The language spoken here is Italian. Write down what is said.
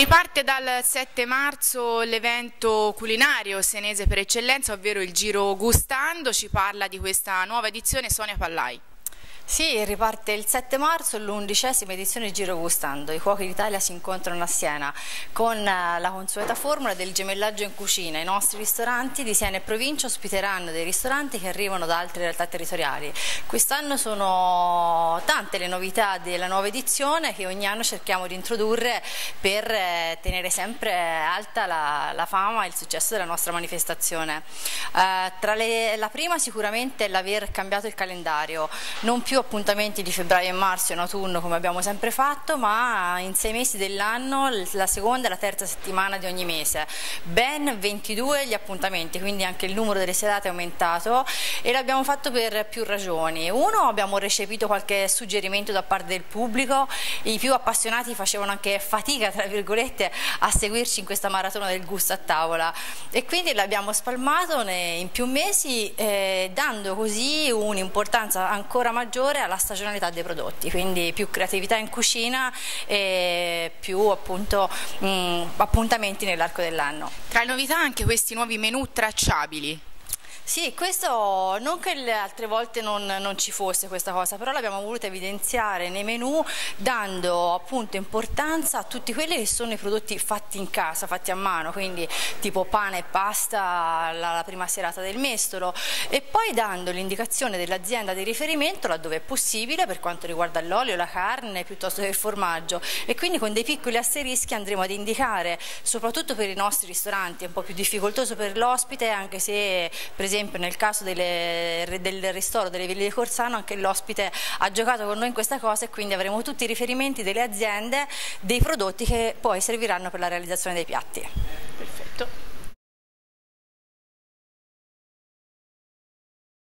Riparte dal 7 marzo l'evento culinario senese per eccellenza, ovvero il Giro Gustando. Ci parla di questa nuova edizione Sonia Pallai. Sì, riparte il 7 marzo l'11ª edizione di Giro Gustando. I cuochi d'Italia si incontrano a Siena con la consueta formula del gemellaggio in cucina. I nostri ristoranti di Siena e provincia ospiteranno dei ristoranti che arrivano da altre realtà territoriali. Quest'anno sono tante le novità della nuova edizione che ogni anno cerchiamo di introdurre per tenere sempre alta la fama e il successo della nostra manifestazione. La prima sicuramente è l'aver cambiato il calendario, non più appuntamenti di febbraio e marzo in autunno come abbiamo sempre fatto, ma in 6 mesi dell'anno, la seconda e la terza settimana di ogni mese. Ben 22 gli appuntamenti, quindi anche il numero delle serate è aumentato e l'abbiamo fatto per più ragioni. Uno, abbiamo recepito qualche suggerimento da parte del pubblico, i più appassionati facevano anche fatica, tra virgolette, a seguirci in questa maratona del gusto a tavola e quindi l'abbiamo spalmato in più mesi, dando così un'importanza ancora maggiore alla stagionalità dei prodotti, quindi più creatività in cucina e più appunto appuntamenti nell'arco dell'anno. Tra le novità anche questi nuovi menù tracciabili. Sì, questo non che le altre volte non ci fosse questa cosa, però l'abbiamo voluta evidenziare nei menù dando appunto importanza a tutti quelli che sono i prodotti fatti in casa, fatti a mano, quindi tipo pane e pasta la prima serata del mestolo e poi dando l'indicazione dell'azienda di riferimento laddove è possibile per quanto riguarda l'olio, la carne piuttosto che il formaggio e quindi con dei piccoli asterischi andremo ad indicare soprattutto per i nostri ristoranti, è un po' più difficoltoso per l'ospite anche se per esempio nel caso del ristoro delle Ville di Corsano anche l'ospite ha giocato con noi in questa cosa e quindi avremo tutti i riferimenti delle aziende, dei prodotti che poi serviranno per la realizzazione dei piatti.